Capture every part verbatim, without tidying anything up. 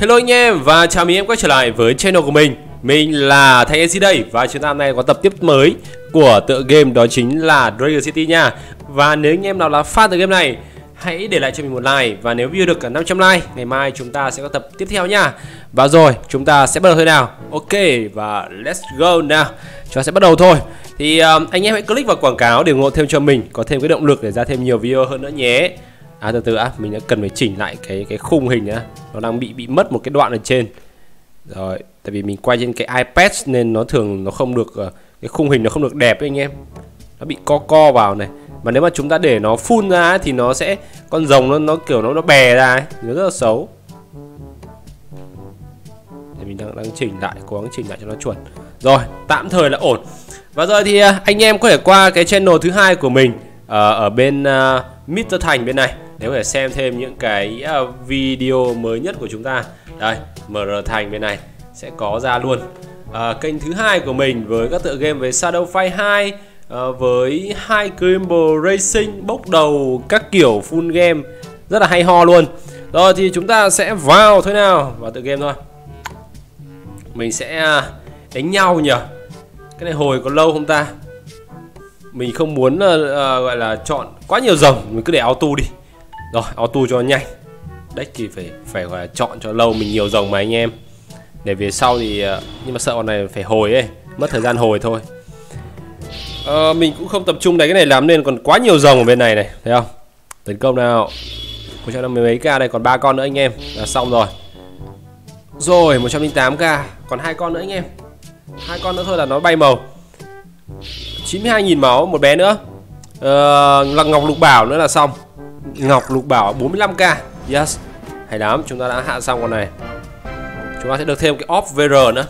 Hello anh em và chào mừng em quay trở lại với channel của mình. Mình là Thành ét xê đây và chúng ta hôm nay có tập tiếp mới của tựa game đó chính là Dragon City nha. Và nếu anh em nào là fan tựa game này, hãy để lại cho mình một like. Và nếu video được cả năm trăm like, ngày mai chúng ta sẽ có tập tiếp theo nha. Và rồi, chúng ta sẽ bắt đầu thôi nào. Ok, và let's go nào. Chúng ta sẽ bắt đầu thôi. Thì um, anh em hãy click vào quảng cáo để ủng hộ thêm cho mình, có thêm cái động lực để ra thêm nhiều video hơn nữa nhé. À từ từ á, mình đã cần phải chỉnh lại cái cái khung hình nhá. Nó đang bị bị mất một cái đoạn ở trên. Rồi, tại vì mình quay trên cái iPad nên nó thường nó không được, cái khung hình nó không được đẹp ấy anh em. Nó bị co co vào này. Mà nếu mà chúng ta để nó full ra thì nó sẽ, con rồng nó nó kiểu nó nó bè ra ấy, nó rất là xấu. Thì mình đang đang chỉnh lại, cố gắng chỉnh lại cho nó chuẩn. Rồi, tạm thời là ổn. Và rồi thì anh em có thể qua cái channel thứ hai của mình ở, ở bên uh, mít tơ Thành bên này để có thể xem thêm những cái uh, video mới nhất của chúng ta. Đây, em rờ Thành bên này sẽ có ra luôn. uh, Kênh thứ hai của mình với các tựa game về Shadow Fight hai, uh, với hai Crimble Racing, bốc đầu các kiểu full game rất là hay ho luôn. Rồi thì chúng ta sẽ vào thôi nào, vào tựa game thôi. Mình sẽ uh, đánh nhau nhỉ. Cái này hồi có lâu không ta? Mình không muốn uh, uh, gọi là chọn quá nhiều rồng, mình cứ để auto đi. Rồi, auto cho nó nhanh. Deck thì phải phải gọi là chọn cho lâu, mình nhiều rồng mà anh em. Để về sau thì uh, nhưng mà sợ con này phải hồi ấy, mất thời gian hồi thôi. Uh, mình cũng không tập trung đánh cái này lắm nên còn quá nhiều rồng ở bên này này, thấy không? Tấn công nào. một trăm năm mươi mấy k đây, còn ba con nữa anh em là xong rồi. Rồi, một trăm linh tám k, còn hai con nữa anh em. Hai con nữa thôi là nó bay màu. chín mươi hai nghìn máu, một bé nữa. Ờ, là ngọc lục bảo nữa là xong. Ngọc lục bảo bốn mươi lăm k. Yes, hay lắm, chúng ta đã hạ xong con này. Chúng ta sẽ được thêm cái off vê rờ nữa.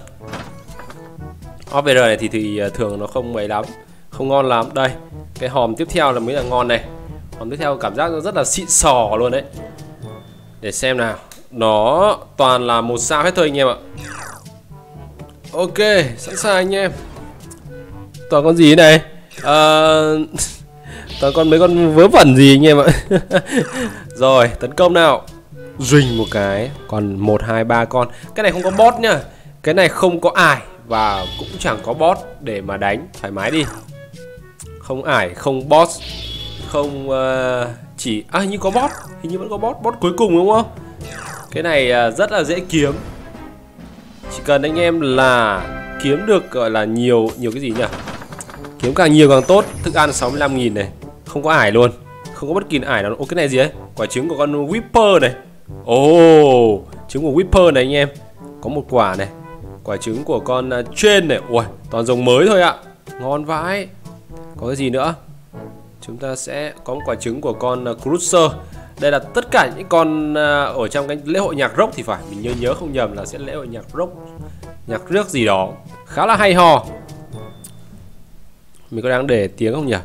Off vê rờ này thì, thì thường nó không mấy lắm, không ngon lắm. Đây, cái hòm tiếp theo là mới là ngon này. Hòm tiếp theo cảm giác nó rất là xịn sò luôn đấy. Để xem nào. Nó toàn là một sao hết thôi anh em ạ. Ok, sẵn sàng anh em. Toàn con gì này? Uh, toàn con mấy con vớ vẩn gì anh em ạ. Rồi, tấn công nào. Rình một cái. Còn một, hai, ba con. Cái này không có boss nhá. Cái này không có ải và cũng chẳng có boss để mà đánh. Thoải mái đi. Không ải, không boss. Không uh, chỉ... À, hình như có boss. Hình như vẫn có boss. Boss cuối cùng đúng không? Cái này uh, rất là dễ kiếm. Chỉ cần anh em là kiếm được gọi là nhiều nhiều cái gì nhỉ? Kiếm càng nhiều càng tốt. Thức ăn sáu mươi lăm nghìn này. Không có ải luôn. Không có bất kỳ ải nào. Ô cái này gì đấy? Quả trứng của con Whipper này. Ồ oh, trứng của Whipper này anh em. Có một quả này. Quả trứng của con uh, trên này. Ui, toàn rồng mới thôi ạ. Ngon vãi. Có cái gì nữa? Chúng ta sẽ có một quả trứng của con uh, Cruiser. Đây là tất cả những con uh, ở trong cái lễ hội nhạc rock thì phải. Mình nhớ nhớ không nhầm là sẽ lễ hội nhạc rock, nhạc rước gì đó. Khá là hay ho. Mình có đang để tiếng không nhỉ?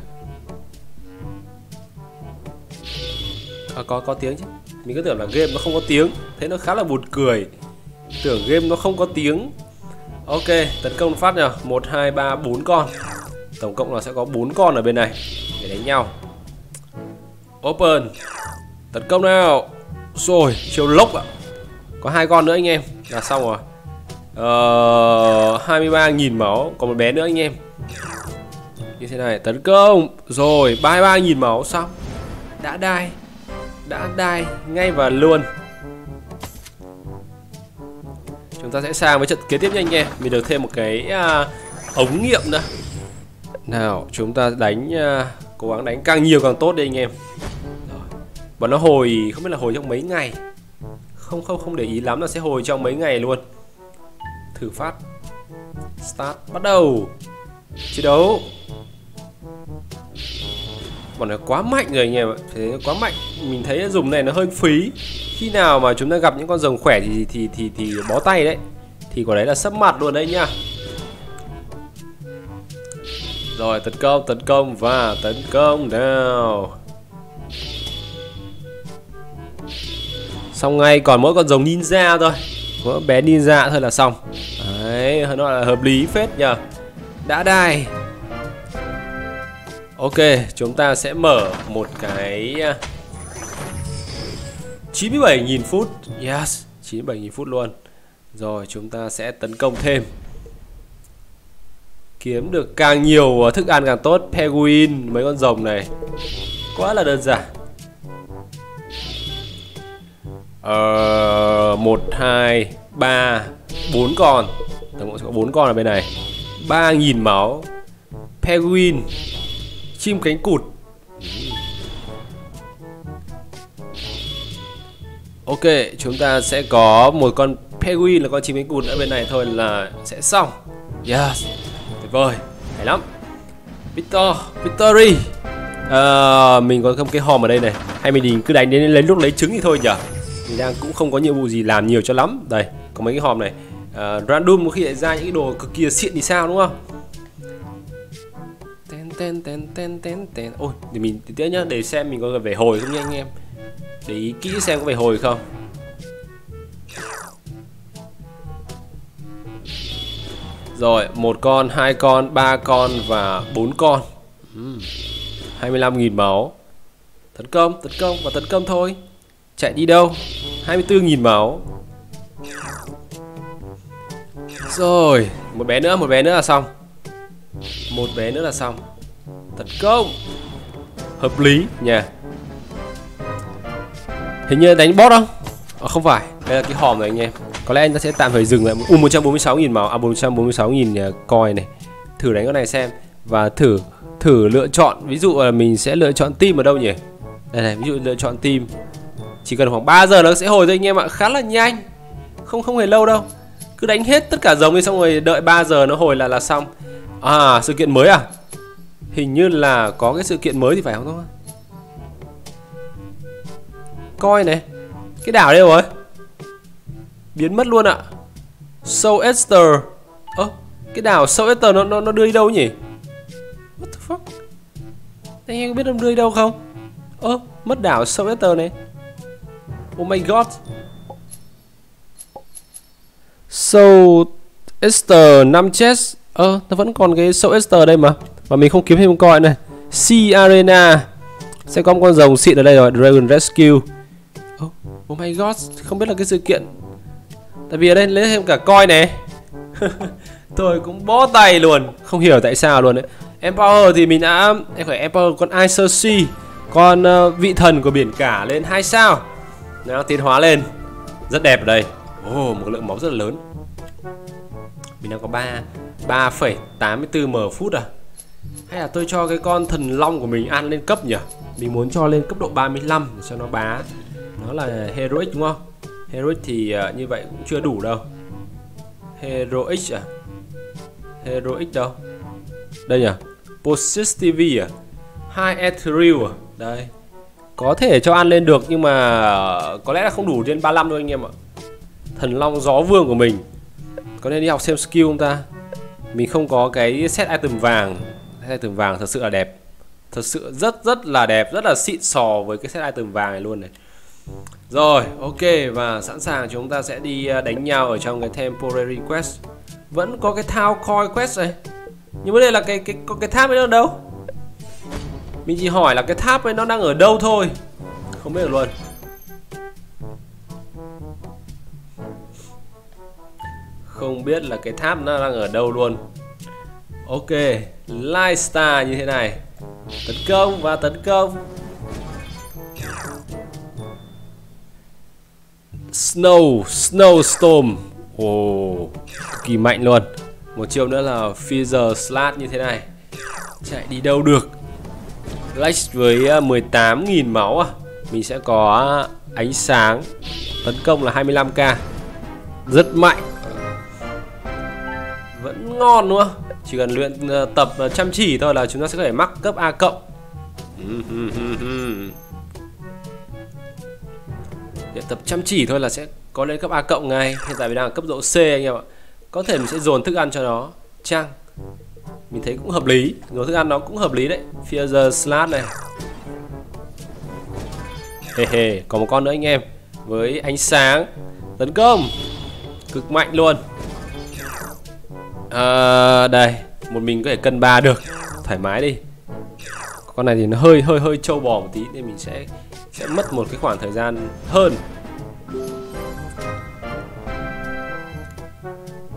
À, có có tiếng chứ. Mình cứ tưởng là game nó không có tiếng. Thế nó khá là buồn cười. Tưởng game nó không có tiếng. Ok, tấn công phát nào. một, hai, ba, bốn con. Tổng cộng là sẽ có bốn con ở bên này để đánh nhau. Open. Tấn công nào. Rồi, chiêu lốc ạ. Có hai con nữa anh em là xong rồi. Ờ, hai mươi ba nghìn máu. Còn một bé nữa anh em. Như thế này, tấn công. Rồi, ba mươi ba nghìn máu xong. Đã đai. Đã đai ngay và luôn. Chúng ta sẽ sang với trận kế tiếp nha anh em. Mình được thêm một cái uh, ống nghiệm nữa. Nào, chúng ta đánh uh, cố gắng đánh càng nhiều càng tốt đi anh em. Rồi. Bọn nó hồi, không biết là hồi trong mấy ngày. Không không không để ý lắm là sẽ hồi trong mấy ngày luôn. Thử phát. Start, bắt đầu. Chiến đấu. Bọn nó quá mạnh rồi anh em ạ. Thế quá mạnh. Mình thấy dùng này nó hơi phí. Khi nào mà chúng ta gặp những con rồng khỏe thì thì thì thì bó tay đấy. Thì quả đấy là sấp mặt luôn đấy nhá. Rồi tấn công, tấn công và tấn công nào. Xong ngay, còn mỗi con rồng ninja thôi. Mỗi bé ninja thôi là xong. Đấy, nó là hợp lý phết nhờ. Đã đai. Ok, chúng ta sẽ mở một cái chín mươi bảy nghìn phút. Yes, chín mươi bảy nghìn phút luôn. Rồi chúng ta sẽ tấn công thêm, kiếm được càng nhiều thức ăn càng tốt. Penguin, mấy con rồng này quá là đơn giản. Ờ, một, hai, ba, bốn con. Tổng cộng sẽ có bốn con ở bên này. Ba nghìn máu. Penguin, chim cánh cụt. Ok, chúng ta sẽ có một con Penguin là con chim cánh cụt ở bên này thôi là sẽ xong. Yes, tuyệt vời, hay lắm. Victor, Victory. À, mình có cái hòm ở đây này. Hay mình cứ đánh đến lấy lúc lấy trứng thì thôi nhỉ. Mình đang cũng không có nhiệm vụ gì làm nhiều cho lắm. Đây, có mấy cái hòm này. À, random có khi lại ra những cái đồ cực kỳ xịn thì sao đúng không? Ten ten ten ten ten ten. Ôi, để mình tí nữa nhá, để xem mình có về hồi không nha anh em. Để ý kỹ xem có về hồi không. Rồi, một con, hai con, ba con và bốn con. uhm. hai mươi lăm nghìn máu. Tấn công, tấn công và tấn công thôi. Chạy đi đâu? hai mươi tư nghìn máu. Rồi, một bé nữa, một bé nữa là xong. Một bé nữa là xong. Tấn công. Hợp lý nha. Hình như đánh boss không? À, không phải, đây là cái hòm này anh em. Có lẽ anh ta sẽ tạm thời dừng lại. U một trăm bốn mươi sáu nghìn máu, à một trăm bốn mươi sáu nghìn coin này. Thử đánh con này xem. Và thử thử lựa chọn. Ví dụ là mình sẽ lựa chọn team ở đâu nhỉ? Đây này, ví dụ lựa chọn team. Chỉ cần khoảng ba giờ nó sẽ hồi thôi anh em ạ. Khá là nhanh. Không không hề lâu đâu. Cứ đánh hết tất cả rồng đi xong rồi đợi ba giờ nó hồi là là xong. À, sự kiện mới à? Hình như là có cái sự kiện mới thì phải không thôi. Coi này. Cái đảo đây rồi. Biến mất luôn ạ. Soul Esther. Ơ, à, cái đảo Soul Esther nó, nó, nó đưa đi đâu nhỉ? What the fuck? Anh em có biết nó đưa đi đâu không? Ơ, à, mất đảo Soul Esther này. Oh my god. Soul Esther năm chest. Ơ, à, nó vẫn còn cái Soul Esther đây mà. Mà mình không kiếm thêm một coin này. Sea Arena. Sẽ có một con rồng xịn ở đây rồi. Dragon Rescue. Oh, oh my god, không biết là cái sự kiện. Tại vì ở đây lấy thêm cả coin này. Tôi cũng bó tay luôn. Không hiểu tại sao luôn đấy. Empower thì mình đã. Em phải Empower con Icersea, con uh, vị thần của biển cả lên hai sao. Nó tiến hóa lên. Rất đẹp ở đây. Ồ, oh, một lượng máu rất là lớn. Mình đang có ba ba phẩy tám mươi tư m phút à. Hay là tôi cho cái con thần long của mình ăn lên cấp nhỉ? Mình muốn cho lên cấp độ ba mươi lăm để cho nó bá. Nó là Heroic đúng không? Heroic thì uh, như vậy cũng chưa đủ đâu. Heroic à? Heroic đâu? Đây nhỉ? Positivity à? High Ethereal à? Đây. Có thể cho ăn lên được nhưng mà uh, có lẽ là không đủ trên ba mươi lăm đâu anh em ạ. Thần long gió vương của mình. Có nên đi học xem skill không ta? Mình không có cái set item vàng. Set item vàng thật sự là đẹp. Thật sự rất rất là đẹp. Rất là xịn sò với cái set item vàng này luôn này. Rồi, ok, và sẵn sàng chúng ta sẽ đi đánh nhau ở trong cái Temporary Quest. Vẫn có cái Town Coin Quest này. Nhưng vấn đề là cái cái cái, cái tháp ấy nó ở đâu? Mình chỉ hỏi là cái tháp ấy nó đang ở đâu thôi. Không biết được luôn. Không biết là cái tháp nó đang ở đâu luôn. Ok, Light Star như thế này. Tấn công và tấn công. Snow, Snowstorm. Ồ, oh, cực kỳ mạnh luôn. Một chiêu nữa là Feather Slash như thế này. Chạy đi đâu được. Lex với mười tám nghìn máu à. Mình sẽ có ánh sáng. Tấn công là hai mươi lăm k. Rất mạnh. Vẫn ngon đúng không? Chỉ cần luyện tập chăm chỉ thôi là chúng ta sẽ có thể mắc cấp A cộng. Luyện tập chăm chỉ thôi là sẽ có lên cấp A cộng ngay. Hiện tại mình đang ở cấp độ C anh em ạ. Có thể mình sẽ dồn thức ăn cho nó. Chăng mình thấy cũng hợp lý. Dồn thức ăn nó cũng hợp lý đấy. Feather Slash này. Hề hề, còn một con nữa anh em. Với ánh sáng. Tấn công. Cực mạnh luôn. À, đây. Một mình có thể cân ba được. Thoải mái đi. Con này thì nó hơi hơi hơi trâu bò một tí. Nên mình sẽ sẽ mất một cái khoảng thời gian hơn.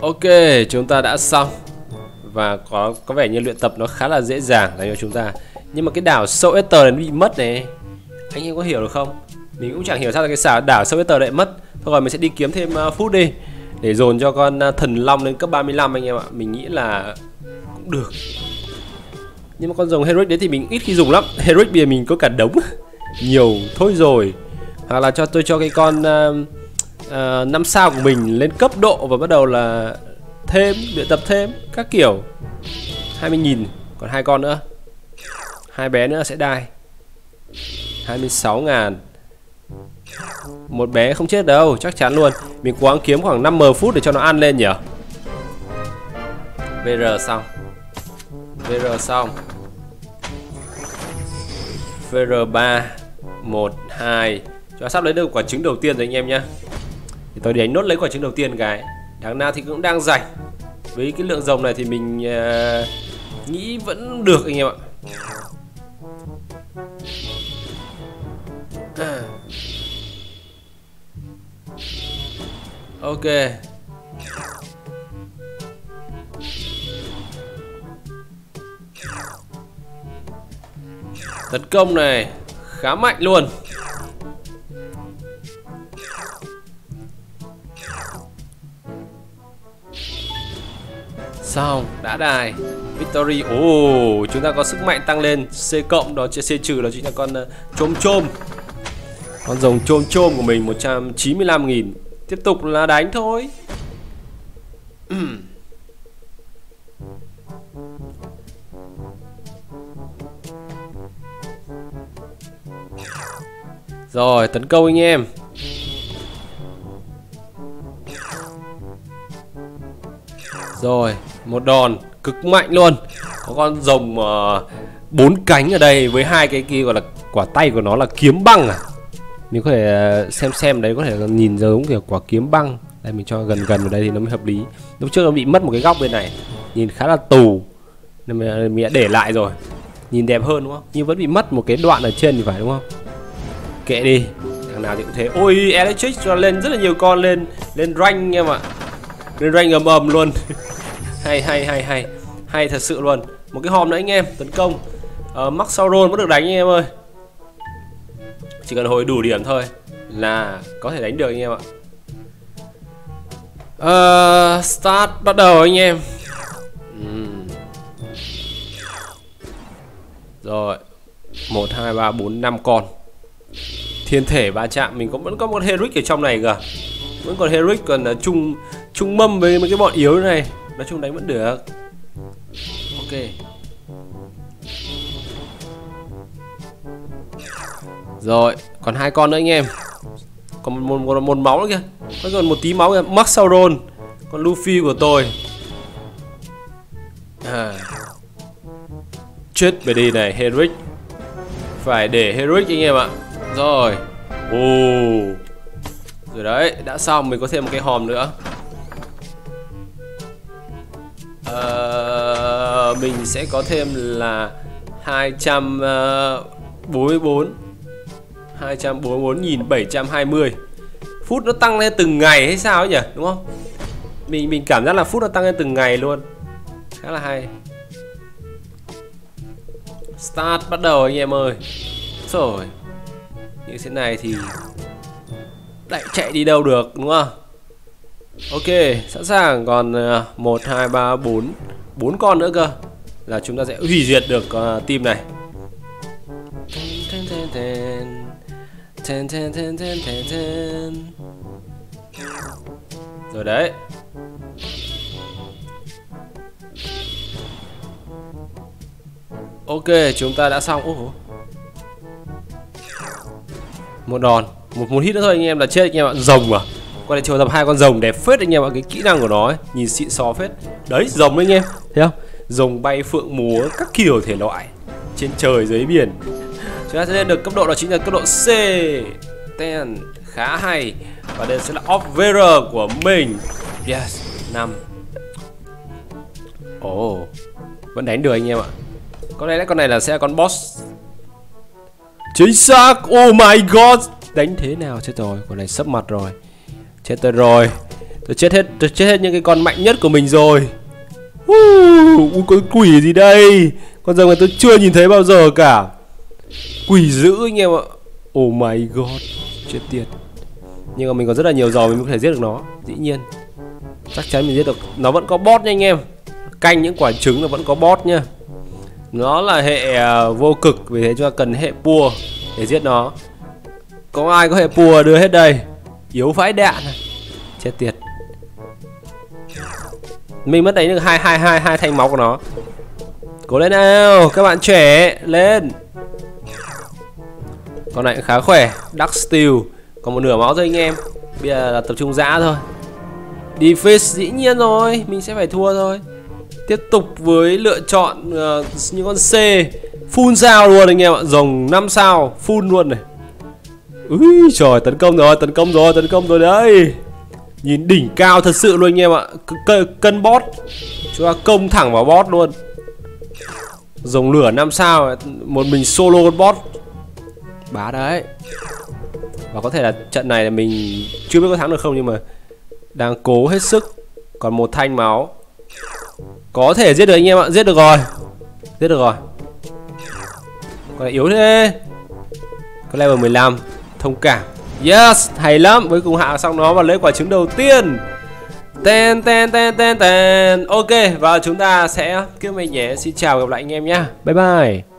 Ok, chúng ta đã xong. Và có có vẻ như luyện tập nó khá là dễ dàng dành cho chúng ta. Nhưng mà cái đảo Soul Eater nó bị mất này. Anh em có hiểu được không? Mình cũng chẳng hiểu sao cái xảo đảo Soul Eater lại mất. Thôi rồi mình sẽ đi kiếm thêm uh, phút đi để dồn cho con uh, thần long lên cấp ba mươi lăm anh em ạ. Mình nghĩ là cũng được. Nhưng mà con rồng Heroic đấy thì mình ít khi dùng lắm. Heroic bây giờ mình có cả đống nhiều thôi rồi. Hoặc là cho tôi cho cái con uh, uh, năm sao của mình lên cấp độ và bắt đầu là thêm, luyện tập thêm các kiểu. Hai mươi nghìn, còn hai con nữa. Hai bé nữa sẽ đai. Hai mươi sáu ngàn. Một bé không chết đâu, chắc chắn luôn. Mình cố gắng kiếm khoảng năm mươi phút để cho nó ăn lên nhỉ. vê rờ xong. vê rờ xong. vê rờ ba. Một, hai. Cho sắp lấy được quả trứng đầu tiên rồi anh em nhá. Thì tôi đánh nốt lấy quả trứng đầu tiên cái. Đằng nào thì cũng đang rảnh. Với cái lượng rồng này thì mình uh, nghĩ vẫn được anh em ạ. À. Ok. Tấn công này khá mạnh luôn. Xong, đã đài Victory. Ồ, oh, chúng ta có sức mạnh tăng lên C cộng, đó C trừ đó chính là con uh, chôm chôm. Con rồng chôm chôm của mình một trăm chín mươi lăm nghìn. Tiếp tục là đánh thôi. Rồi, tấn công anh em. Rồi, một đòn cực mạnh luôn. Có con rồng bốn uh, cánh ở đây với hai cái kia gọi là quả tay của nó là kiếm băng à. Mình có thể xem xem đấy, có thể nhìn giống kiểu quả kiếm băng. Đây mình cho gần gần vào đây thì nó mới hợp lý. Lúc trước nó bị mất một cái góc bên này, nhìn khá là tù nên mình đã để lại rồi. Nhìn đẹp hơn đúng không? Nhưng vẫn bị mất một cái đoạn ở trên thì phải đúng không? Kệ đi, thằng nào thì cũng thế. Ôi, Electric cho lên rất là nhiều con lên lên rank em ạ. Lên rank ầm ầm luôn. Hay hay hay hay. Hay thật sự luôn. Một cái hòm nữa anh em, tấn công. Uh, Max Sauron vẫn được đánh anh em ơi. Chỉ cần hồi đủ điểm thôi là có thể đánh được anh em ạ. Uh, start bắt đầu anh em. uhm. Rồi một, hai, ba, bốn, năm con. Thiên thể va chạm. Mình cũng vẫn có một Heroic ở trong này kìa. Vẫn còn Heroic còn uh, chung chung mâm với mấy cái bọn yếu này. Nói chung đánh vẫn được. Ok. Rồi, còn hai con nữa anh em. Còn một, một, một máu nữa kìa. Có còn một tí máu kìa. Max Sauron. Con Luffy của tôi. À. Chết về đi này, Heroic. Phải để Heroic anh em ạ. Rồi. Ồ. Rồi đấy, đã xong. Mình có thêm một cái hòm nữa. Uh, mình sẽ có thêm là hai trăm bốn mươi bốn hai trăm bốn mươi bốn nghìn bảy trăm hai mươi. Phút nó tăng lên từng ngày hay sao ấy nhỉ, đúng không? Mình mình cảm giác là phút nó tăng lên từng ngày luôn. Khá là hay. Start bắt đầu anh em ơi. Rồi. Như thế này thì lại chạy đi đâu được đúng không? Ok, sẵn sàng. Còn một, hai, ba, bốn bốn con nữa cơ là chúng ta sẽ hủy diệt được uh, team này. Rồi đấy. Ok, chúng ta đã xong. Ủa. Một đòn, một một hit nữa thôi anh em là chết anh em ạ. Rồng à? Con này triệu tập hai con rồng đẹp phết anh em ạ. Cái kỹ năng của nó ấy, nhìn xịn xò phết. Đấy, rồng đấy anh em, thấy không? Rồng bay phượng múa các kiểu thể loại trên trời dưới biển. Chúng ta sẽ lên được cấp độ đó chính là cấp độ C. Ten, khá hay. Và đây sẽ là off wearer của mình. Yes, năm. Ồ, oh, vẫn đánh được anh em ạ. Con này là con này là sẽ là con boss. Chính xác. Oh my god. Đánh thế nào chết rồi, con này sấp mặt rồi. Chết tôi rồi. Tôi chết hết, tôi chết hết những cái con mạnh nhất của mình rồi. Uh, con quỷ gì đây? Con rồng này tôi chưa nhìn thấy bao giờ cả. Quỷ dữ anh em ạ. Oh my god, chết tiệt. Nhưng mà mình còn rất là nhiều giò mình mới có thể giết được nó. Dĩ nhiên chắc chắn mình giết được. Nó vẫn có boss nha anh em. Canh những quả trứng là vẫn có boss nha. Nó là hệ uh, vô cực, vì thế chúng ta cần hệ pua để giết nó. Có ai có hệ pua đưa hết đây. Yếu vãi đạn. Chết tiệt. Mình mất đánh được hai hai hai hai thanh máu của nó. Cố lên nào các bạn trẻ, lên. Con này cũng khá khỏe. Dark Steel còn một nửa máu thôi anh em. Bây giờ là tập trung dã thôi. Defense dĩ nhiên rồi, mình sẽ phải thua thôi. Tiếp tục với lựa chọn uh, những con C full sao luôn anh em ạ. Rồng năm sao full luôn này. Úi trời, tấn công rồi, tấn công rồi, tấn công rồi đấy. Nhìn đỉnh cao thật sự luôn anh em ạ. Cân boss. Chúng ta công thẳng vào boss luôn. Rồng lửa năm sao, một mình solo con boss. Bá đấy. Và có thể là trận này là mình chưa biết có thắng được không, nhưng mà đang cố hết sức. Còn một thanh máu. Có thể giết được anh em ạ, giết được rồi. Giết được rồi. Còn yếu thế. Có level mười lăm, thông cảm. Yes, hay lắm. Cuối cùng hạ xong nó và lấy quả trứng đầu tiên. Ten ten ten ten ten. Ok, và chúng ta sẽ kiếm mình nhé. Xin chào, gặp lại anh em nhé. Bye bye.